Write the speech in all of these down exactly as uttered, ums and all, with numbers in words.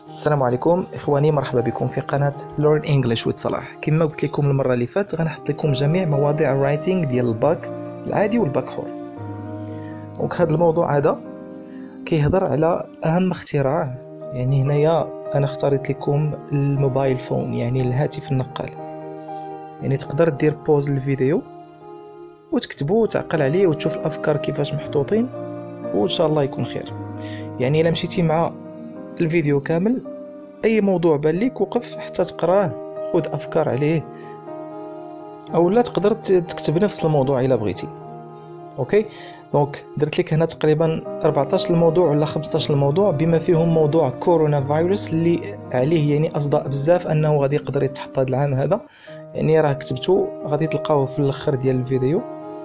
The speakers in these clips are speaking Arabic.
السلام عليكم اخواني، مرحبا بكم في قناه Learn English with صلاح. كما قلت لكم المره اللي فاتت غنحط لكم جميع مواضيع الرايتنج ديال الباك العادي والباك حور. دونك هذا الموضوع هذا كيهضر على اهم اختراع. يعني هنايا انا اختاريت لكم الموبايل فون، يعني الهاتف النقال. يعني تقدر دير بوز للفيديو وتكتبوا وتعقل عليه وتشوف الافكار كيفاش محطوطين، وان شاء الله يكون خير. يعني الا مشيتي مع الفيديو كامل اي موضوع بان ليك وقف حتى تقراه، خذ افكار عليه، او لا تقدر تكتب نفس الموضوع الا بغيتي. اوكي، دونك درت لك هنا تقريبا أربعطاش الموضوع ولا خمسطاش الموضوع، بما فيهم موضوع كورونا فيروس اللي عليه يعني اصداء بزاف انه غادي يقدر يتحط هذا العام هذا. يعني راه كتبته غادي تلقاوه في الاخر ديال الفيديو.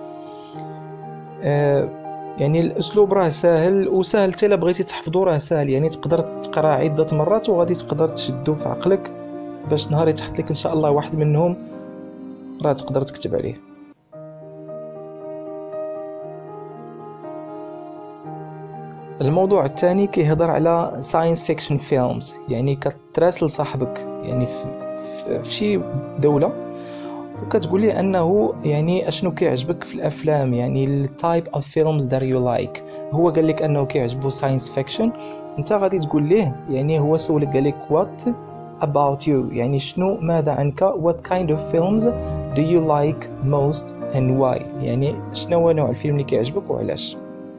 آه يعني الاسلوب راه ساهل، وسهل حتى الا بغيتي تحفظو راه ساهل. يعني تقدر تقرا عده مرات وغادي تقدر تشدو في عقلك باش نهار يتحط لك ان شاء الله واحد منهم راه تقدر تكتب عليه. الموضوع الثاني كيهضر على ساينس فيكشن فيلمز. يعني كتراسل صاحبك يعني في, في شي دوله وكتقول لي انه يعني اشنو كيعجبك في الافلام، يعني التايب اوف فيلمز ذات يو لايك. هو قال لك انه كيعجبو ساينس فيكشن، انت غادي تقول ليه يعني هو سولك قال لك what about you، يعني شنو ماذا عنك، what kind of films do you like most and why، يعني شنو هو نوع الفيلم اللي كيعجبك وعلاش.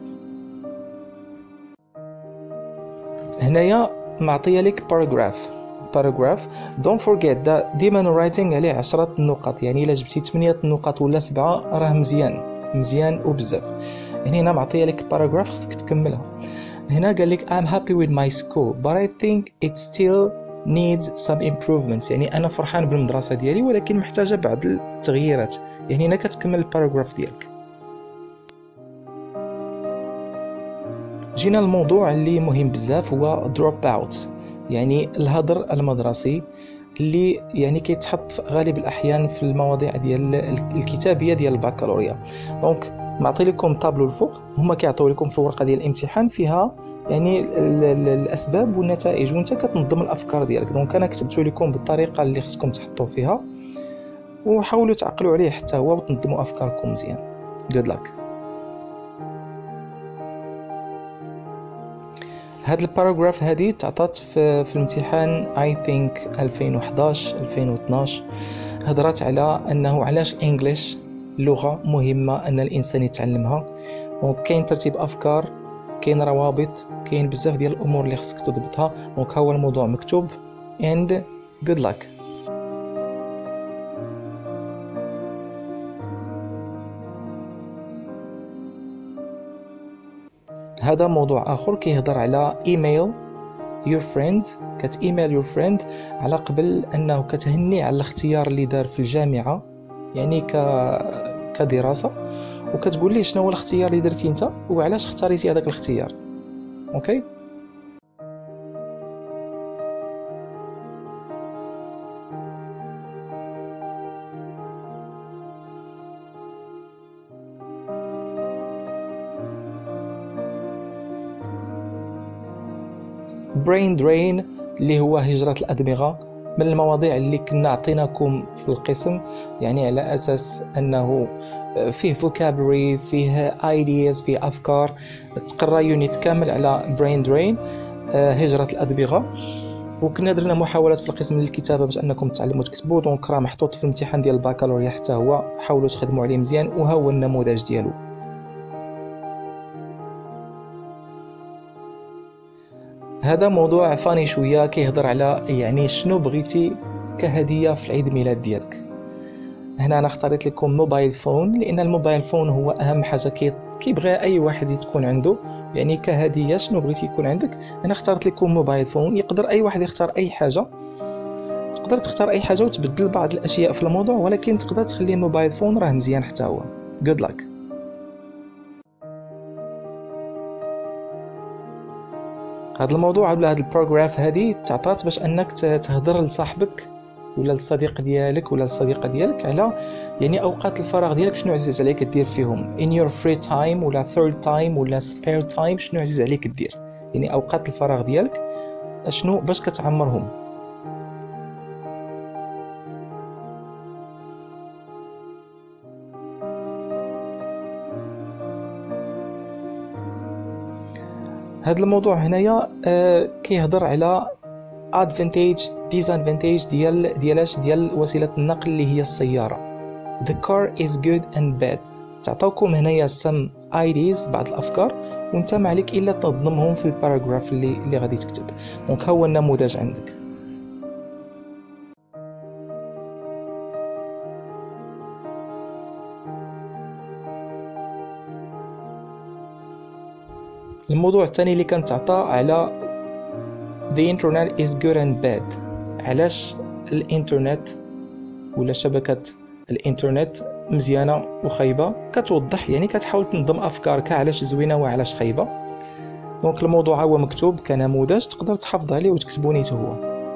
هنايا معطيه لك باراجراف باراجراف don't forget that ديما الرايتنج عليه عشرة نقط. يعني الا جبتي ثمانية نقط ولا سبعة راه مزيان مزيان وبزاف. يعني هنا معطيه لك باراجراف خصك تكملها. هنا قال لك I'm happy with my school but I think it still needs some improvements، يعني انا فرحان بالمدرسه ديالي ولكن محتاجه بعض التغييرات. يعني هنا كتكمل الباراجراف ديالك. جينا الموضوع اللي مهم بزاف هو drop out، يعني الهدر المدرسي اللي يعني كيتحط في غالب الاحيان في المواضيع ديال الكتابيه ديال البكالوريا. دونك معطي لكم طابلو الفوق، هما كيعطيو لكم في الورقه ديال الامتحان فيها يعني الاسباب والنتائج وانت كتنظم الافكار ديالك. دونك انا كتبته لكم بالطريقه اللي خصكم تحطوا فيها، وحاولوا تعقلوا عليه حتى هو وتنظموا افكاركم مزيان. good luck. هاد الباراجراف هذه تعطات في, في الامتحان I think ألفين وحداش ألفين واثناش. هضرات على انه علاش انجليش لغه مهمه ان الانسان يتعلمها، وكاين ترتيب افكار، كاين روابط، كاين بزاف ديال الامور اللي خصك تضبطها. دونك هو الموضوع مكتوب and good luck. هذا موضوع آخر كيهضر على ايميل your friend. كت ايميل your friend على قبل انه كتهني على الاختيار اللي دار في الجامعة، يعني ك كدراسة، وكتقول ليه شنو هو الاختيار اللي درتي انت وعلاش اختاريتي هذاك الاختيار. اوكي، brain drain اللي هو هجرة الأدمغة، من المواضيع اللي كنا عطيناكم في القسم، يعني على أساس أنه فيه vocabulary، فيه ideas، فيه أفكار. تقرأ يونيت كامل على brain drain، هجرة الأدمغة. وكنا درنا محاولات في القسم للكتابة باش أنكم تعلموا تكتبوا. دونك راه محطوط في الامتحان ديال البكالوريا حتى هو، حاولوا تخدموا عليه مزيان وها هو النموذج ديالو. هذا موضوع فاني شويه كيهضر على يعني شنو بغيتي كهديه في العيد ميلاد ديالك. هنا انا اختاريت لكم موبايل فون لان الموبايل فون هو اهم حاجه كي كيبغي اي واحد تكون عنده. يعني كهديه شنو بغيتي يكون عندك، انا اختارت لكم موبايل فون. يقدر اي واحد يختار اي حاجه، تقدر تختار اي حاجه وتبدل بعض الاشياء في الموضوع، ولكن تقدر تخليه موبايل فون راه مزيان حتى هو. good luck. هذا الموضوع ولا هذا الباراجراف هذه تعطات باش انك تهضر لصاحبك ولا للصديق ديالك ولا الصديقه ديالك على يعني اوقات الفراغ ديالك شنو عزيز عليك دير فيهم in your free time ولا third time ولا spare time، شنو عزيز عليك دير. يعني اوقات الفراغ ديالك اشنو باش كتعمرهم. هذا الموضوع هنايا آه كيهضر على advantage disadvantage ديال ديالاش ديال وسيله النقل اللي هي السياره. The car is good and bad. تعطاوكم هنايا some ideas بعض الافكار وانت ما عليك الا تنظمهم في الباراجراف اللي اللي غادي تكتب. دونك ها هو النموذج عندك. الموضوع الثاني اللي كنتعطى على the internet is good and bad. علاش الانترنت ولا شبكة الانترنت مزيانة وخايبة، كتوضح يعني كتحاول تنظم افكارك علاش زوينة وعلاش خايبة. دونك الموضوع هو مكتوب كنموذج تقدر تحافظ عليه وتكتبو نيت هو.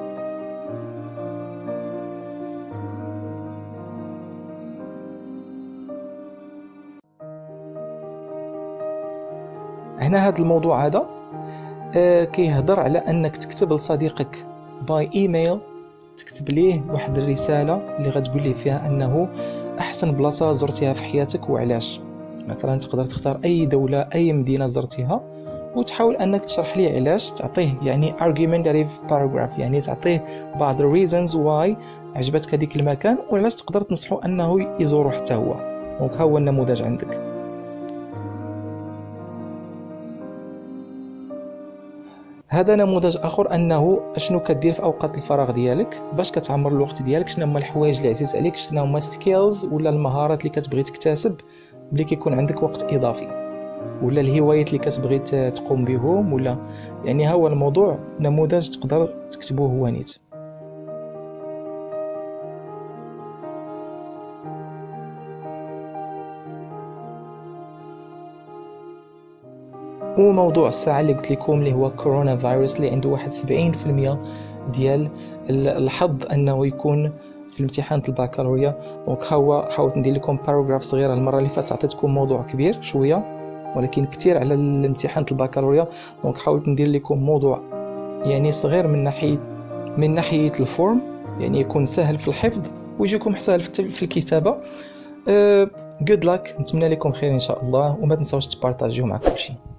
هنا هذا الموضوع هذا آه كيهضر على انك تكتب لصديقك باي ايميل، تكتب ليه واحد الرساله اللي غتقول ليه فيها انه احسن بلاصه زرتيها في حياتك وعلاش. مثلا تقدر تختار اي دوله اي مدينه زرتيها وتحاول انك تشرح ليه علاش، تعطيه يعني argumentative paragraph، يعني تعطيه بعض reasons why عجبتك هذيك المكان وعلاش تقدر تنصحه انه يزوره حتى هو. دونك ها هو النموذج عندك. هذا نموذج اخر انه اشنو كدير في اوقات الفراغ ديالك باش كتعمر الوقت ديالك، شنو هما الحوايج اللي عزيز عليك، شنو هما سكيلز ولا المهارات اللي كتبغي تكتسب ملي كيكون عندك وقت اضافي، ولا الهوايات اللي كتبغي تقوم بهم، ولا يعني ها هو الموضوع نموذج تقدر تكتبوه هو نيت. وموضوع الساعة اللي قلت لكم اللي هو كورونا فيروس اللي عنده واحد سبعين في المية ديال الحظ انه يكون في الامتحان البكالوريا. دونك هو حاولت ندير لكم باراجراف صغيره. المره اللي فاتت عطيتكم موضوع كبير شويه ولكن كثير على الامتحان البكالوريا، دونك حاولت ندير لكم موضوع يعني صغير من ناحيه من ناحيه الفورم، يعني يكون سهل في الحفظ ويجيكم سهل في الكتابه. أه جود لاك، نتمنى لكم خير ان شاء الله، وما تنساوش تبارطاجيو مع كلشي.